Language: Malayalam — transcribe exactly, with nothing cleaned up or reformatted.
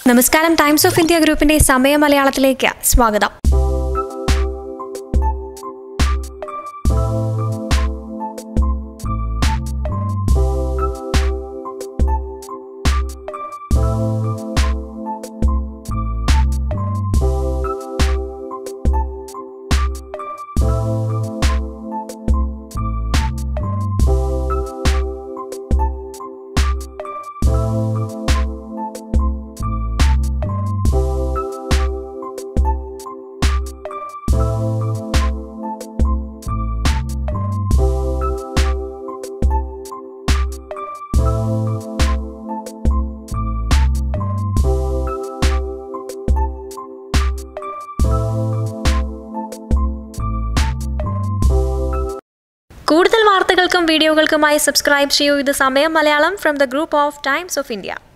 നമസ്കാരം, ടൈംസ് ഓഫ് ഇന്ത്യ ഗ്രൂപ്പിന്റെ സമയ മലയാളത്തിലേക്ക് സ്വാഗതം. കൂടുതൽ വാർത്തകൾക്കും വീഡിയോകൾക്കുമായി സബ്സ്ക്രൈബ് ചെയ്യൂ. ഇത് Samayam Malayalam from the group of times of India.